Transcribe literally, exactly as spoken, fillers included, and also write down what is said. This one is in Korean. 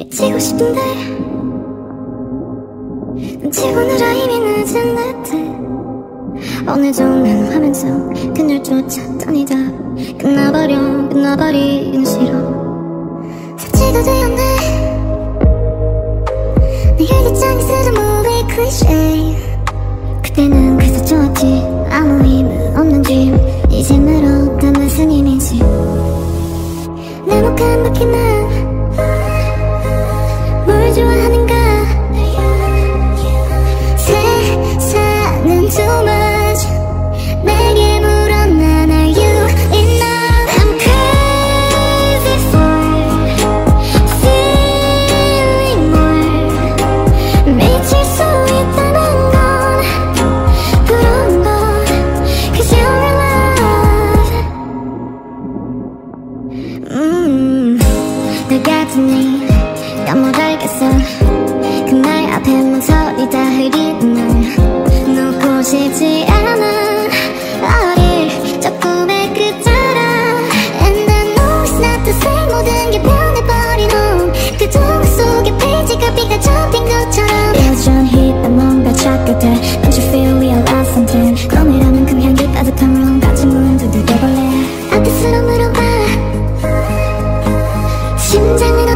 미치고 싶은데 눈치고 늘어 이미 늦은 내 듯 오늘 좋은 화면 속 그녀를 쫓았더니 다 끝나버려 끝나버리긴 싫어 삭제가 되었네 내 일기장에 쓰던 movie cliché 그때는 그래서 좋았지 아무 힘은 없는 dream 이제 늘었다 무슨 의미지 내 목 한 바퀴는 뭘 좋아하는가 세상은 too much 내게 물어난 are you enough I'm crazy for feeling more 미칠 수 있다는 건 부러운 건 cause you're alive 음, 널 같으니 난 못 알겠어 그날 앞에 망설이 다 흐린 날 놓고 싶지 않아 어릴 적 꿈의 끝자락 And I know it's not the same 모든 게 변해버린 홈 그 동화 속의 페이지가 비가 접힌 것처럼 여전히 난 뭔가 찾게 돼 Don't you feel realize something 꿈이라는 그 향기 가득한 room 같은 문 두들겨볼래 아까스러 물어봐 심장은